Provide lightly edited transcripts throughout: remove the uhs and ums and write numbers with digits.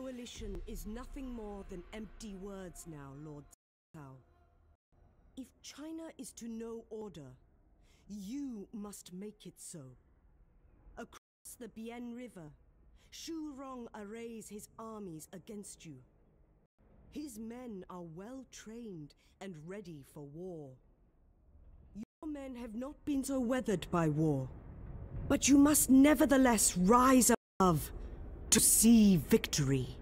coalition is nothing more than empty words now, Lord Cao. If China is to know order, you must make it so. Across the Bian River, Xu Rong arrays his armies against you. His men are well trained and ready for war. Your men have not been so weathered by war, but you must nevertheless rise above to see victory.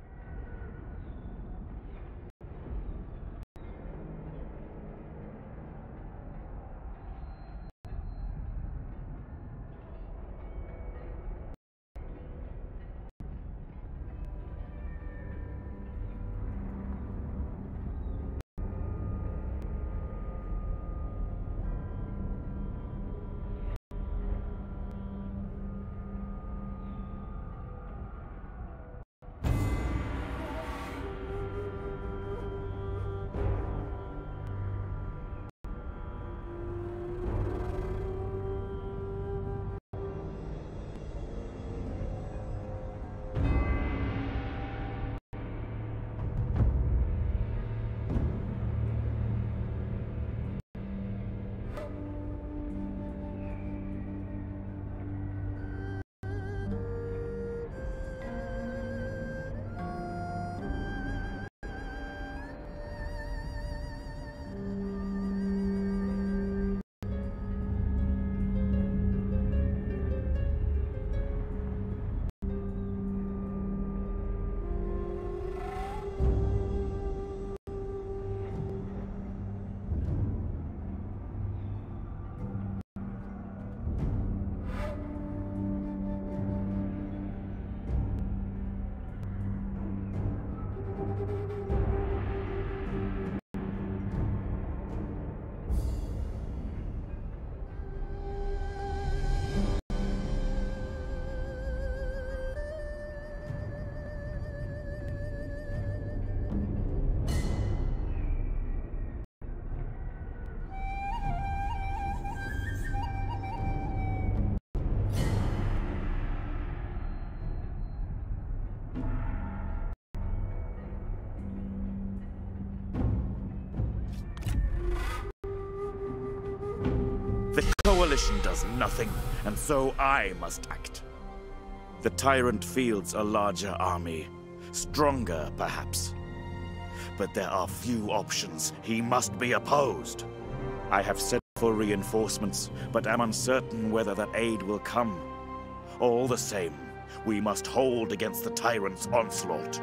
The coalition does nothing, and so I must act. The tyrant fields a larger army, stronger perhaps. But there are few options. He must be opposed. I have sent for reinforcements, but am uncertain whether that aid will come. All the same, we must hold against the tyrant's onslaught.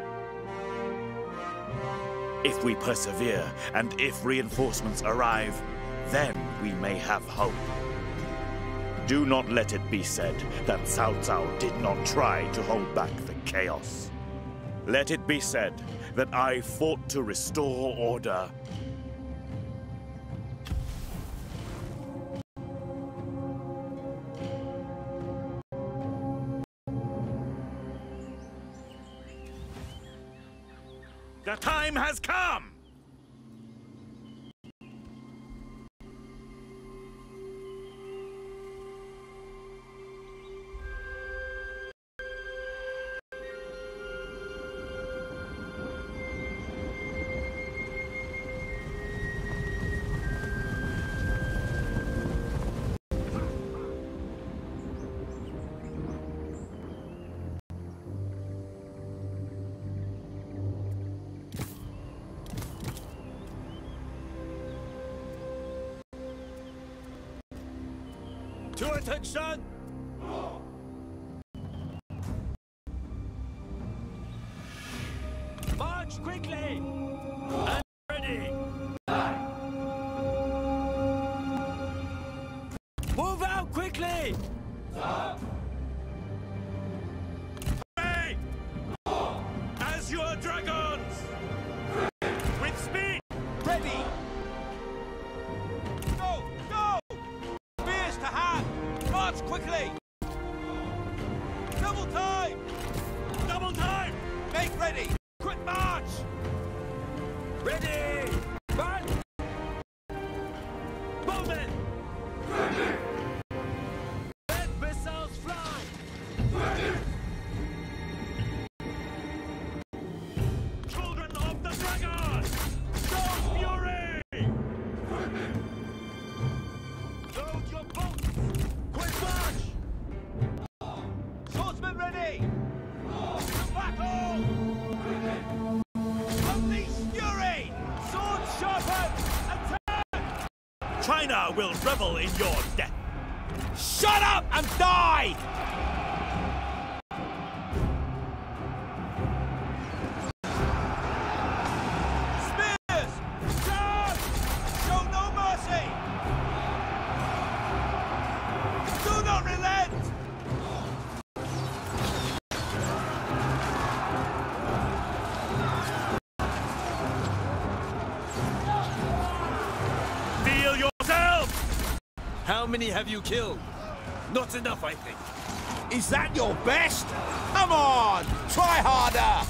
If we persevere, and if reinforcements arrive, then we may have hope. Do not let it be said that Cao Cao did not try to hold back the chaos. Let it be said that I fought to restore order. The time has come! To attention! March quickly! And ready! Move out quickly! Hooray! As your dragons! With speed! Ready! Go! Go! Spears to hand! March quickly! Double time! Double time! Make ready! Quick march! Ready! Run! Movement! Ready! Let missiles fly! Ready! China will revel in your death. Shut up and die! Spears! Charge! Show no mercy! Do not relent! Feel yourself! How many have you killed? Not enough, I think. Is that your best? Come on! Try harder!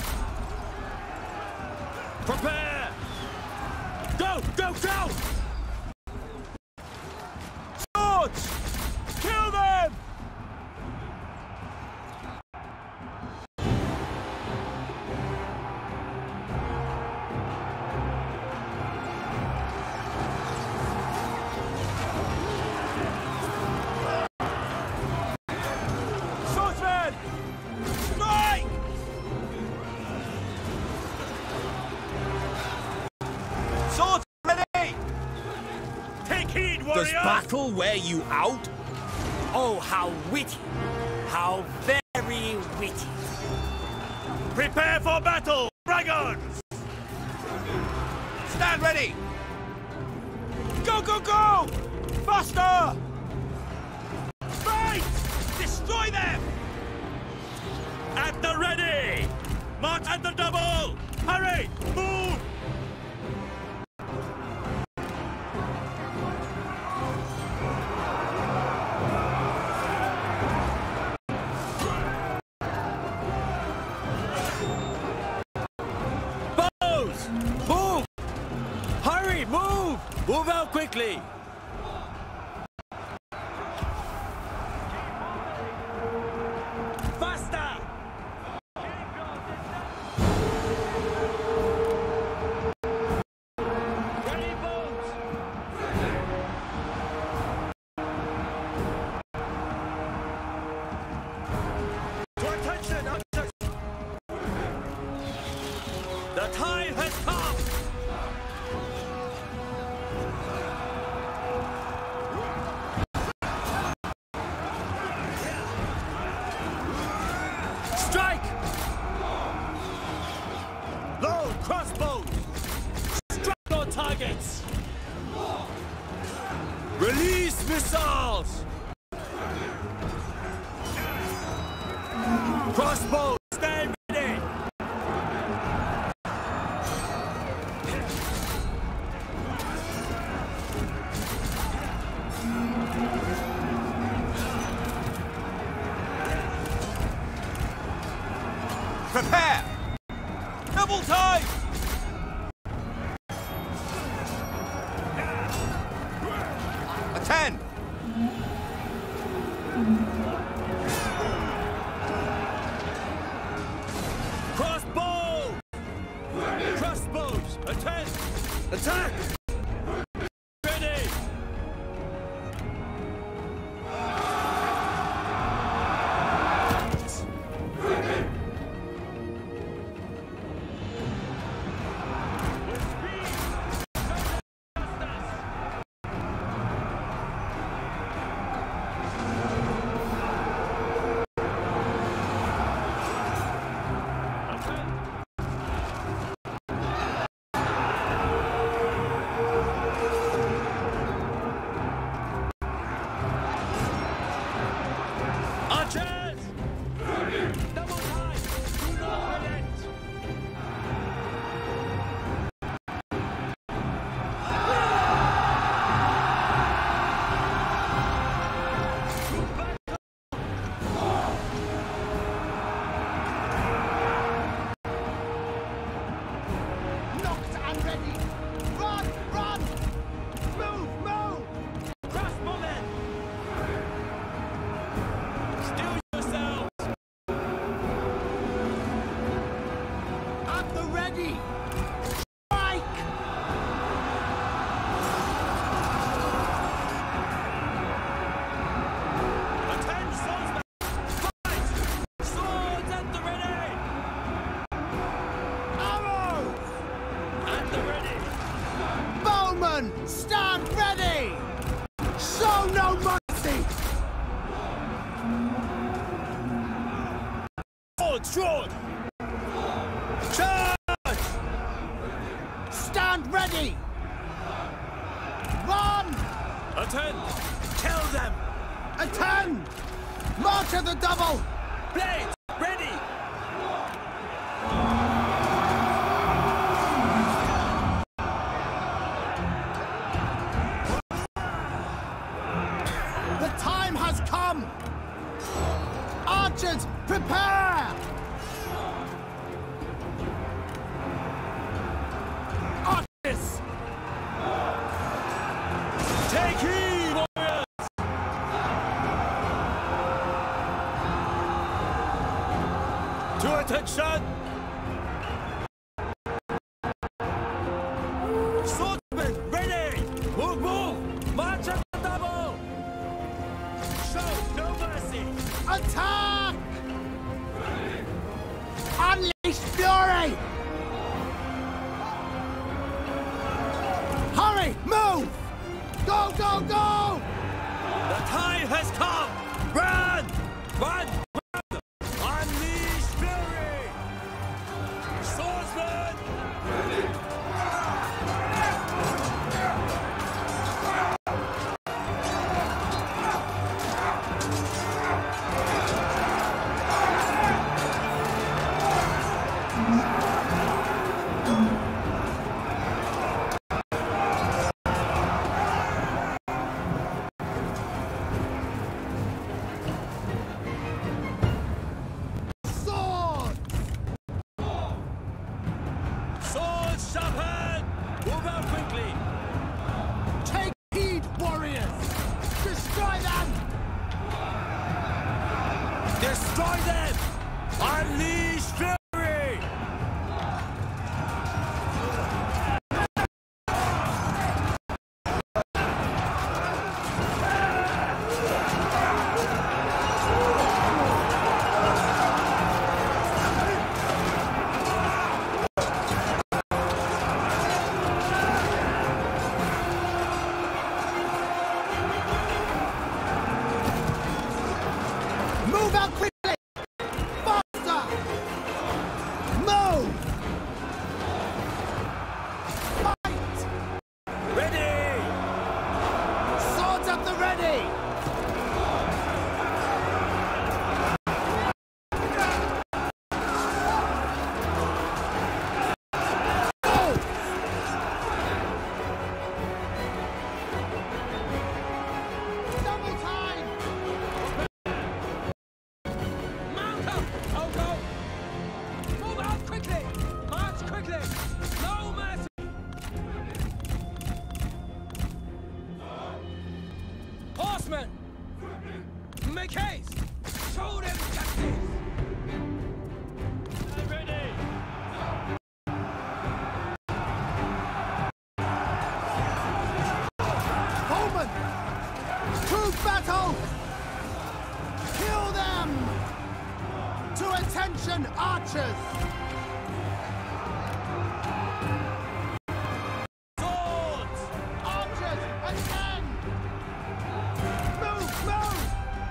Prepare! Go, go, go! Swords! Kill them! Swordsman! Strike! Swords ready! Take heed, warrior! Does battle wear you out? Oh, how witty! How very witty! Prepare for battle, dragons! Stand ready! Go, go, go! Faster! Fight! Destroy them! At the ready! March at the double! Hurry! Move! Bows! Move! Hurry, move! Move out quickly! Faster! Ready, bows! To attention, archers! The time has come! Strike! Load crossbows! Strike on targets! Release missiles! Crossbows, stand ready! Prepare! Double time! Attend! Crossbows! Crossbows, attend! Attack! Ready! Archers! Double time! Do not relent! Knocked and ready! Run! Run! Move! Move! Crossbowmen! Still yourselves! At the ready! Strike! Attend, swordsmen! Fight! Swords at the ready! Arrows! At the ready! Bowman! Stand ready! Stand ready! Run! Attend! Kill them! Attend! March at the double! Blades, ready! The time has come! Archers, prepare! Archers! Take heed, warriors! To attention! Swordsmen, ready! Move, move! March at the double! Show no mercy! Attack! Unleash fury! Hurry! Move! Go, go, go! The time has come! Run! Run! Run! Unleash fury! Swordsman! Sword! Swords sharpened! Move out quickly! Take heed, warriors! Destroy them! Destroy them! Unleash fury! Move out quickly! Faster! Move! Fight! Ready! Swords at the ready! Go! Double time! Mount up! Oh, go! Move out quickly! March quickly! No mercy! Horsemen! Make haste! Show them justice! Ready! Bowman! To battle! Kill them! To attention, archers! Swords! Archers, attend! Move, move!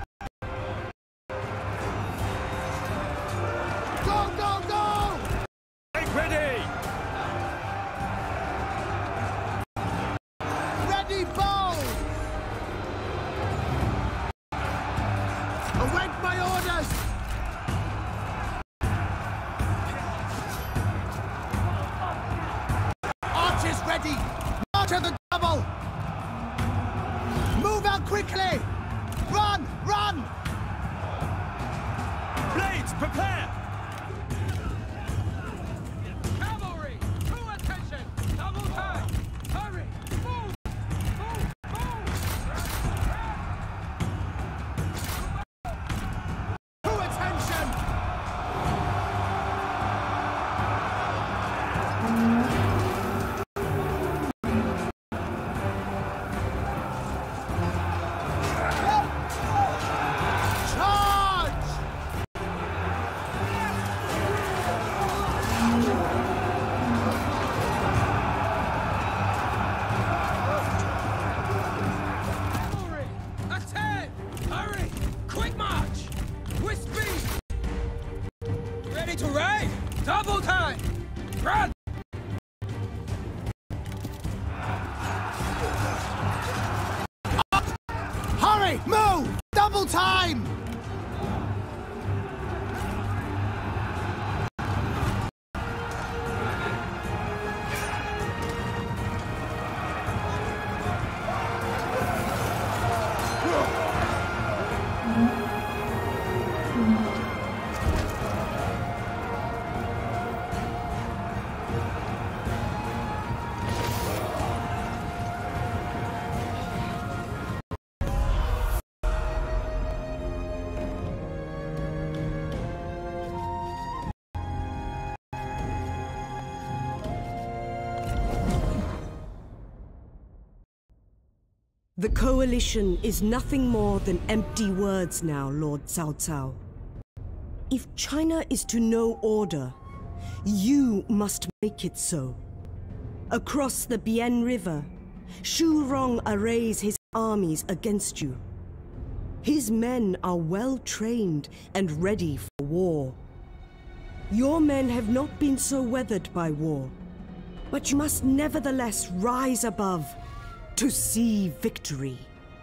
Go, go, go! Make ready! Ready, bow! Await my orders! Archers ready! March at the double! Move out quickly! Run! Run! Blades, prepare! Cavalry, to attention! Double time! Hurry! Move! Move! Move! To attention! Double time! The coalition is nothing more than empty words now, Lord Cao Cao. If China is to know order, you must make it so. Across the Bian River, Xu Rong arrays his armies against you. His men are well trained and ready for war. Your men have not been so weathered by war, but you must nevertheless rise above to see victory.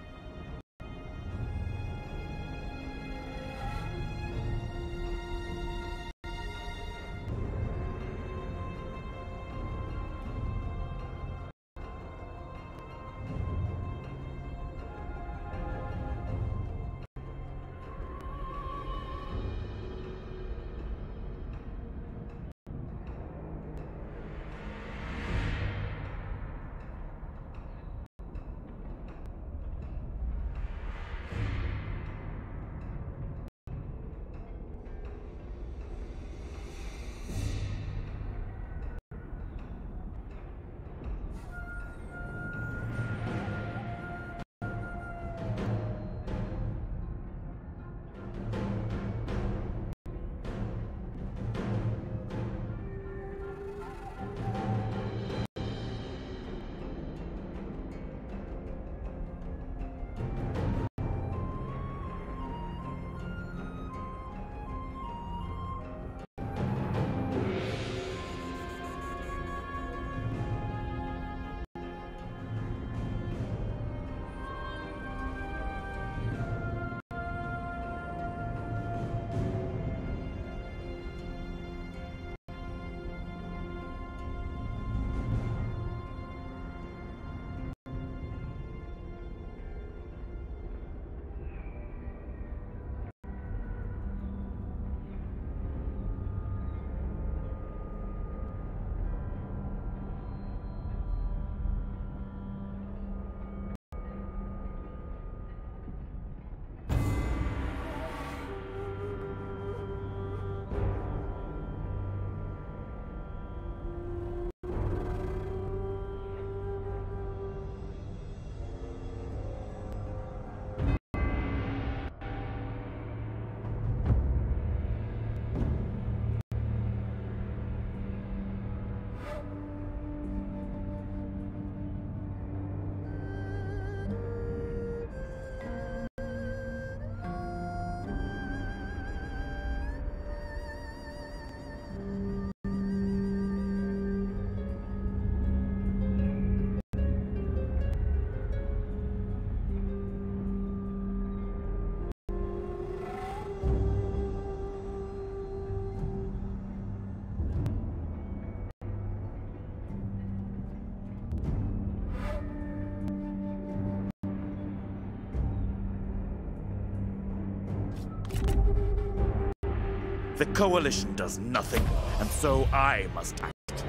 The coalition does nothing, and so I must act.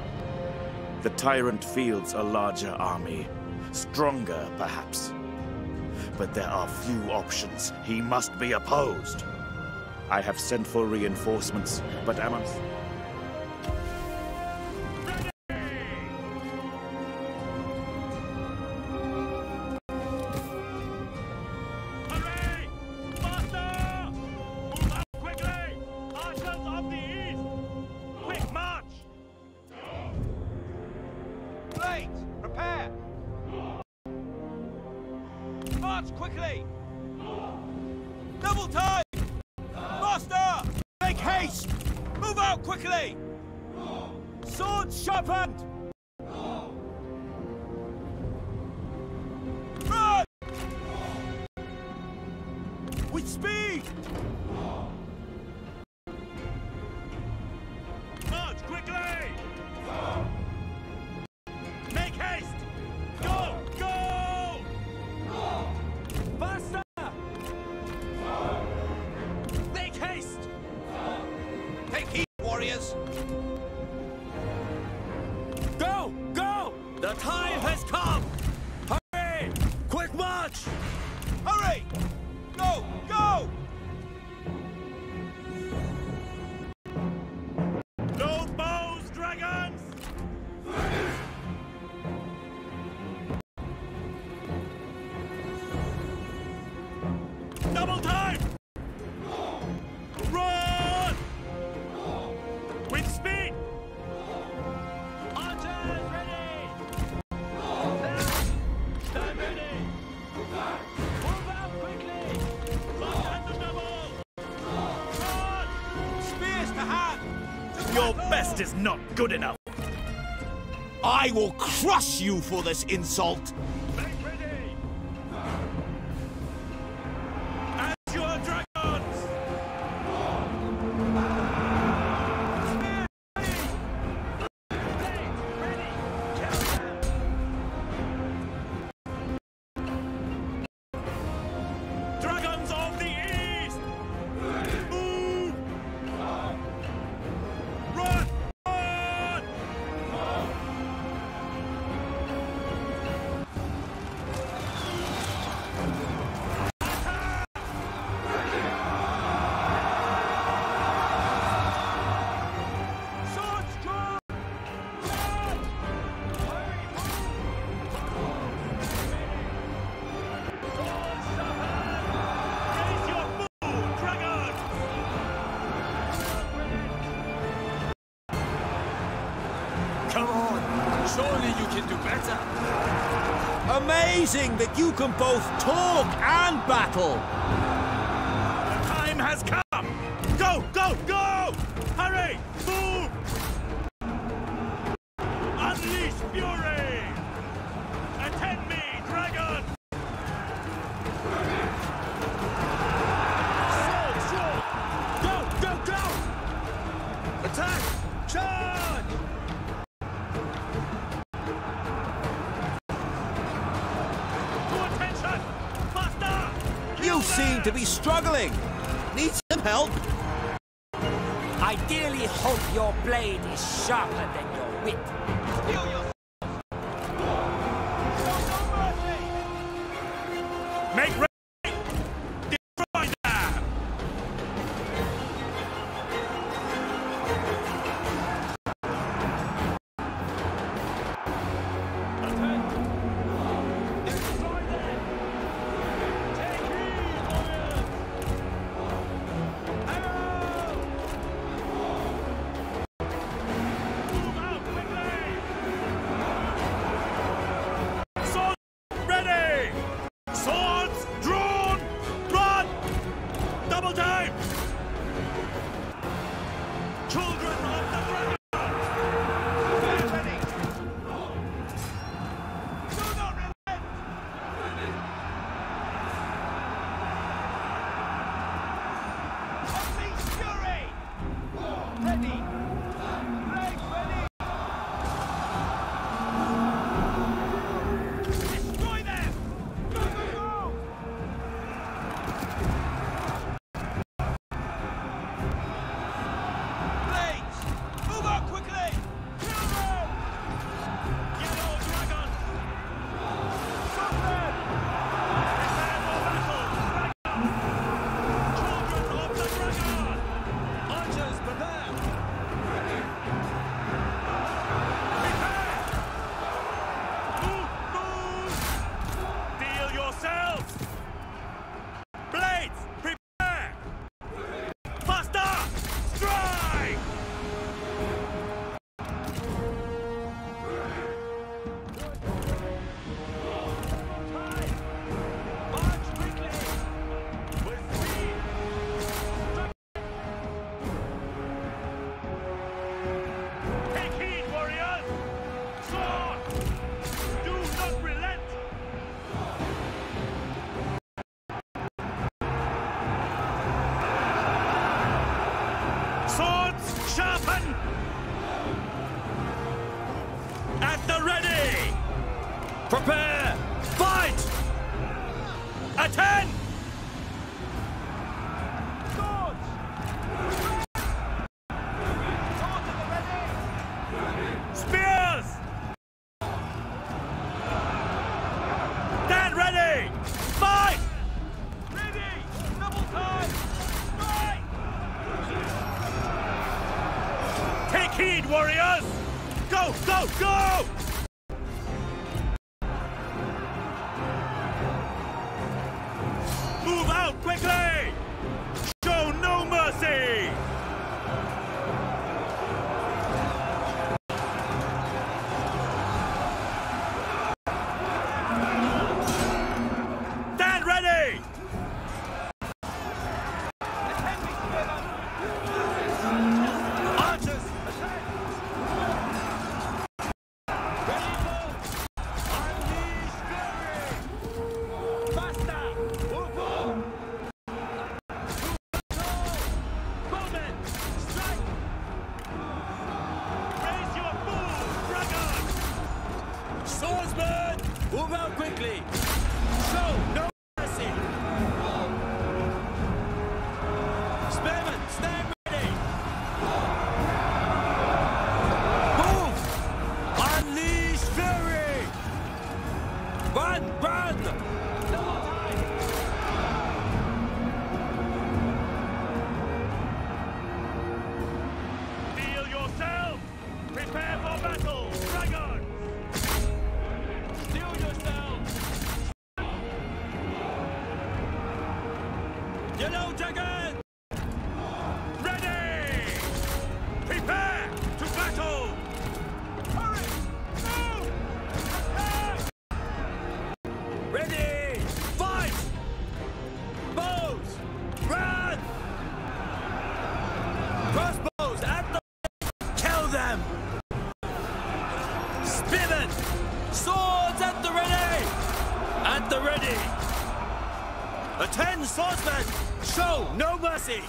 The tyrant fields a larger army, stronger perhaps. But there are few options. He must be opposed. I have sent for reinforcements, but am I... Quickly! Double time! Master! Make haste! Move out quickly! Swords sharpened! Run! We The time has come! Hurry! Quick march! Hurry! Go! Go! No bows, dragons! Double time! Run! With speed! Archers ready! Stand ready! Move out quickly! March at the double! Run! Spears to hand! Your best is not good enough. I will crush you for this insult! Make ready! As your dragons! Dragons of the East! Move! Run! Run! Swords drawn! Raise your food, dragons! Come on! Surely you can do better! Amazing that you can both talk and battle! The time has come! Go, go, go! Hurry! Move! Unleash fury! Attend me, dragon! Sword, sword! Go, go, go! Attack! Charge! To attention! Faster! You seem to be struggling! Need some help? I dearly hope your blade is sharper than your wit. Heal yourself! Show no mercy! Make ready! Destroy them! Destroy them! Take heed, warriors! Arrow! Move out quickly! Swords ready! Swords drawn! Run! Double time! Children of the dragon! Get ready! Do not relent! Unleash fury! Ready! Blades ready! Destroy them! Go, go, go! Blades! Move out quickly! Kill them! Yellow dragons! Stop them! Prepare for battle! Dragons! Children of the dragon! Archers, prepare! Prepare! Move! Move! Deal yourselves! Blades! Prepare! Faster! Strike! March quickly! With speed! Take heed, warriors! Sword! Do not relent! Swords sharpen! At the ready! Prepare! Fight! Attend! Swords! Swords at the ready! Spears! Quickly! Show no mercy! Stand ready! Archers! Ready, folks! Unleash fury! Faster! Move on! Bowmen! Strike! Raise your bull, dragon! Swordsman! Move out quickly! Show no mercy! Spearmen, stand ready! Move! Unleash fury! Run, run! Double time! Steel yourself! Prepare for battle! Dragon! Steel yourselves! Yellow Dragon! Ready! Prepare to battle! Hurry! Move! Attack! Ready! Fight! Bows! Run! Crossbows at the... Kill them! Spearmen! Swords at the ready! At the ready! Attend, swordsmen! Show no mercy!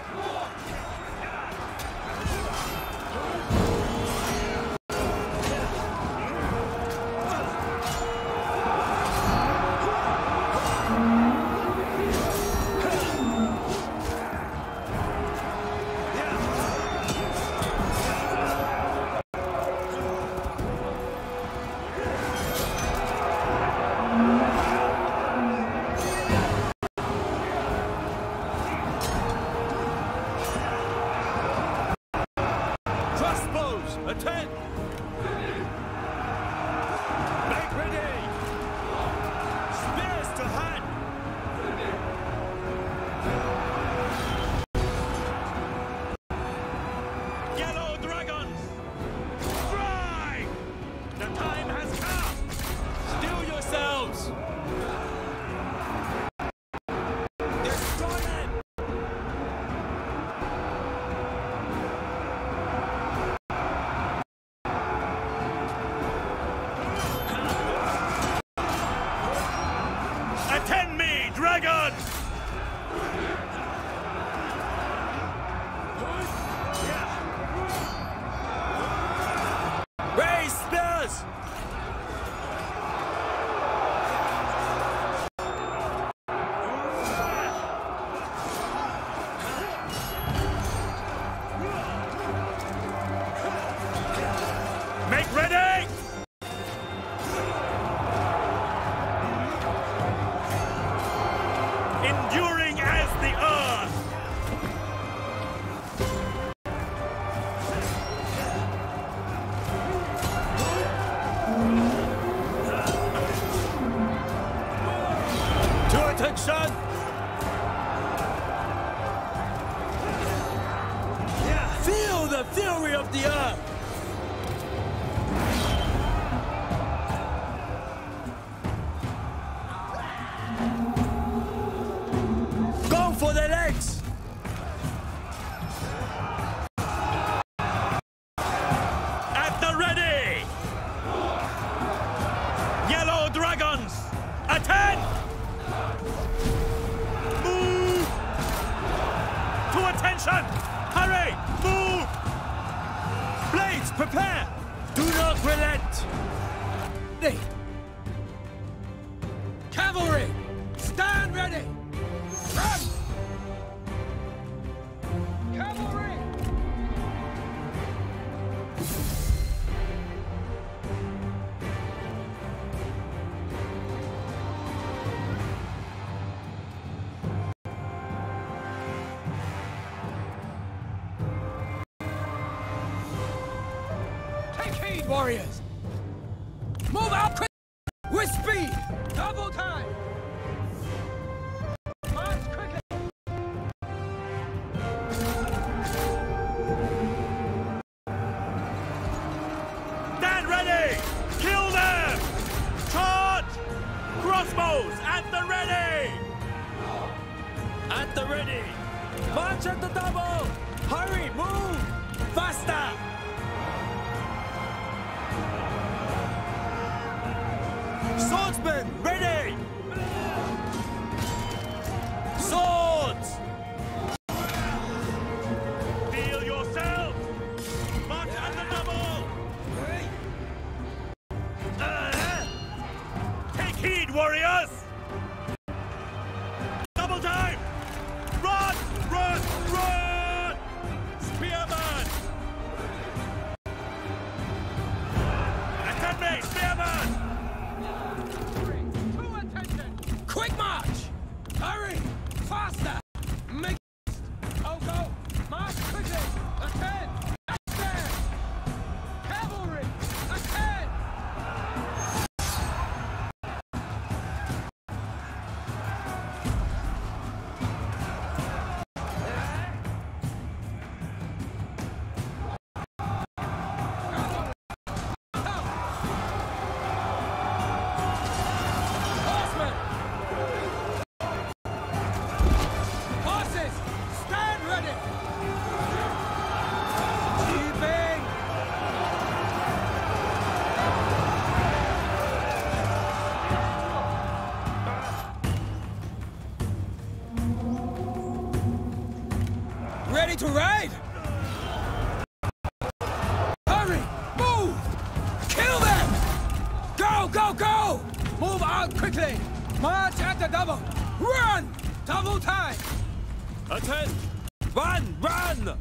Crossbows, attend! Make ready! Spears to hand! Yellow dragons! Strike! The time has come! Steel yourselves! Destroy them! Attend me, dragon! Raise spears! Make ready! Enduring as the earth! To attention! Feel the fury of the earth! Go for the legs! At the ready! Yellow dragons! Attend! Move! To attention! Hurry! Move! Blades, prepare! Do not relent! Hey. Cavalry! Stand ready! Run! Cavalry! Take heed, warriors! Move out quick! With speed! Double time! March quickly! Bows at the ready! At the ready! March at the double! Hurry, move! Faster! Swordsmen, ready! Swords! Feel yourself! March at the double! Take heed, warriors! Double time! Run! Run! Run! Spearman! Attend me! Spearman! Quick march! Hurry! Faster! Make Oh, go! March quickly! Attend! Stand! Cavalry! Attend! Horsemen! Horses! Stand ready! Keeping! Ready to ride? Hurry! Move! Kill them! Go, go, go! Move out quickly! March at the double! Run! Double time! Attend! Run! Run!